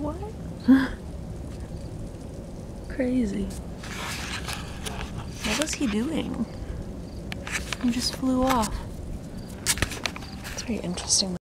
What? Crazy. What was he doing? He just flew off. It's very interesting.